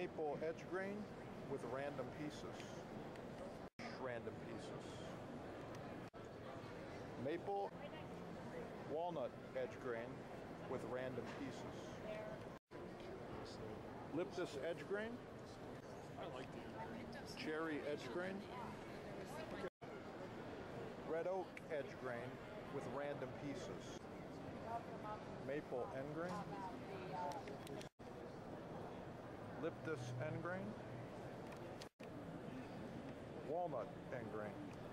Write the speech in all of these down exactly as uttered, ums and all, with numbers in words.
Maple edge grain with random pieces. Random pieces. Maple walnut edge grain with random pieces. Liptus edge grain. I like the edge grain. Cherry edge grain. Red oak edge grain with random pieces. Maple end grain. Liptus end grain. Walnut end grain.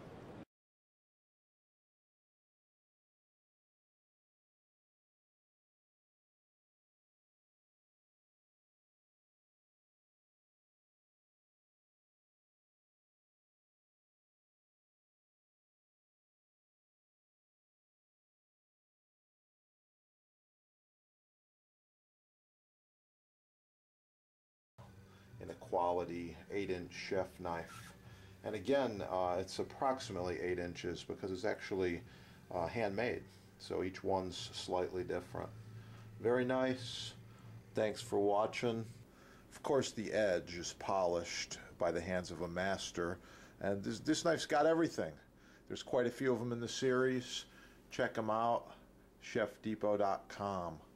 In a quality eight inch chef knife. And again, uh, it's approximately eight inches because it's actually uh, handmade. So each one's slightly different. Very nice. Thanks for watching. Of course, the edge is polished by the hands of a master. And this, this knife's got everything. There's quite a few of them in the series. Check them out. chef depot dot com.